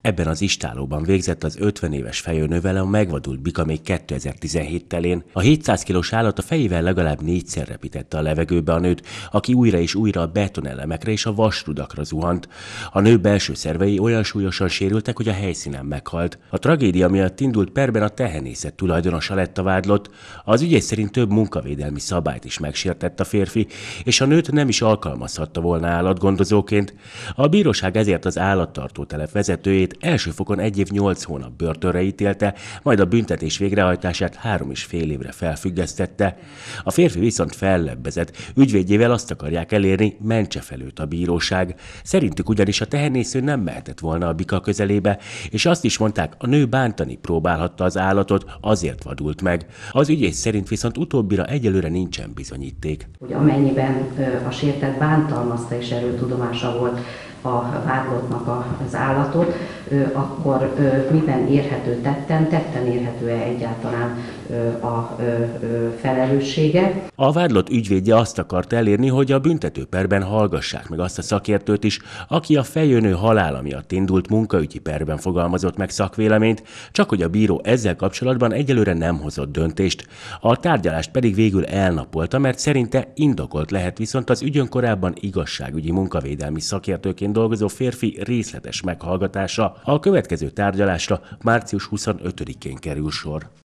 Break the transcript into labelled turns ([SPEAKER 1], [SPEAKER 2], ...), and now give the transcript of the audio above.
[SPEAKER 1] Ebben az istállóban végzett az 50 éves fejőnővel a megvadult bika még 2017 telén. A 700 kilós állat a fejével legalább 4-szer repítette a levegőbe a nőt, aki újra és újra a betonelemekre és a vasrudakra zuhant. A nő belső szervei olyan súlyosan sérültek, hogy a helyszínen meghalt. A tragédia miatt indult perben a tehenészet tulajdonosa lett a vádlott. Az ügyész szerint több munkavédelmi szabályt is megsértett a férfi, és a nőt nem is alkalmazhatta volna állatgondozóként. A bíróság ezért az állattartótelep vezetőjét első fokon 1 év 8 hónap börtönre ítélte, majd a büntetés végrehajtását 3,5 évre felfüggesztette. A férfi viszont fellebbezett, ügyvédjével azt akarják elérni, mentse fel őt a bíróság. Szerintük ugyanis a tehenésző nem mehetett volna a bika közelébe, és azt is mondták, a nő bántani próbálhatta az állatot, azért vadult meg. Az ügyész szerint viszont utóbbira egyelőre nincsen bizonyíték.
[SPEAKER 2] Hogy amennyiben a sértett bántalmazta és erről tudomása volt a vádlottnak az állatot, akkor miben érhető tetten érhető-e egyáltalán a felelőssége.
[SPEAKER 1] A vádlott ügyvédje azt akart elérni, hogy a büntetőperben hallgassák meg azt a szakértőt is, aki a fejőnő halála miatt indult munkaügyi perben fogalmazott meg szakvéleményt, csak hogy a bíró ezzel kapcsolatban egyelőre nem hozott döntést. A tárgyalást pedig végül elnapolta, mert szerinte indokolt lehet viszont az ügyön korábban igazságügyi munkavédelmi szakértőként dolgozó férfi részletes meghallgatása. A következő tárgyalásra március 25-én kerül sor.